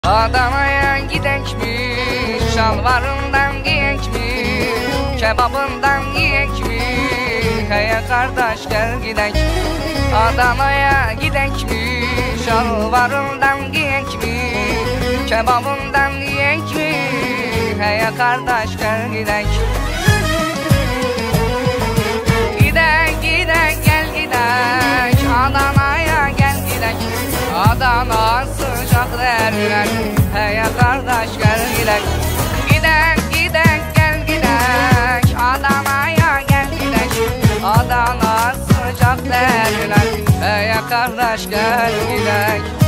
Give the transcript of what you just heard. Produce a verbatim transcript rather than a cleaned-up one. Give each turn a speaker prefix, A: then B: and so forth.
A: Adana'ya gidek mi? Şalvarından giyek mi? Kebabından yiyek mi? Hey kardeş gel gidek. Adana'ya gidek mi? Şalvarından giyek mi? Kebabından yiyek mi? Hey kardeş gel gidek. Gidek gidek gel gidek. Adana'ya gel gidek. Adana sıcak derler. Hey kardeş gel gidek. Gidek gidek gel gidek. Adana'ya gel gidek. Adana sıcak derler. Hey kardeş gel gidek.